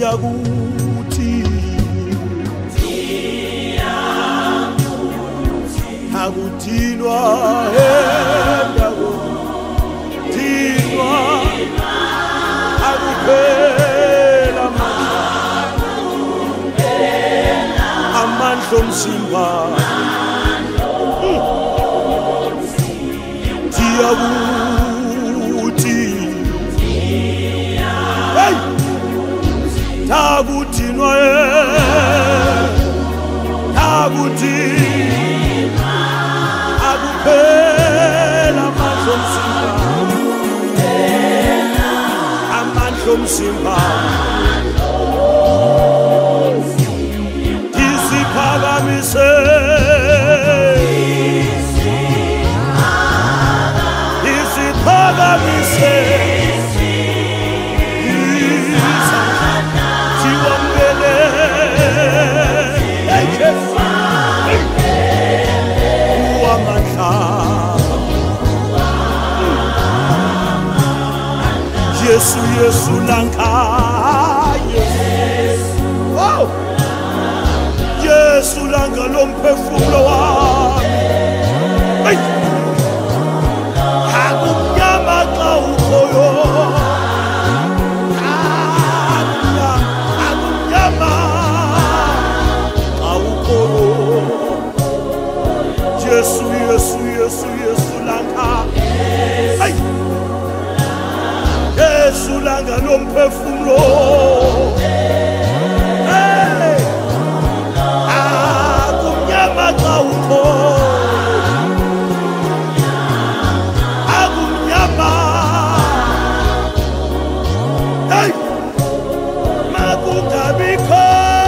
Tiyakuthi Akuthinwa Thinwa Akuphela amandla omzimba Tiyakuthi Akuthinwa Akuthinwa Akuphela amandla omzimba Isiphakamise Isiphakamise Yesu Yesu lankaye wow Yesu langa lomphefumulo wami hey Hakunyama xa ukhoyo Hakunyama xa ukhoyo Yesu Yesu Yesu Yesu lankaye hey Yesu langa lomphefumulo hey akumnyama xa ukhoyo akumnyama hey makungabikho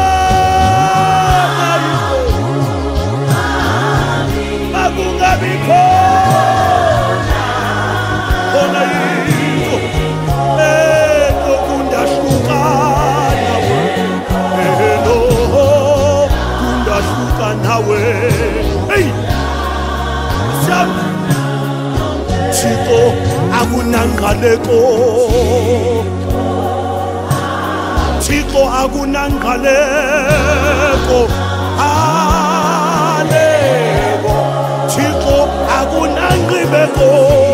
makungabikho khona nawe hey Thixo akunangaleko Thixo akunangaleko aleko Thixo akunangqibeko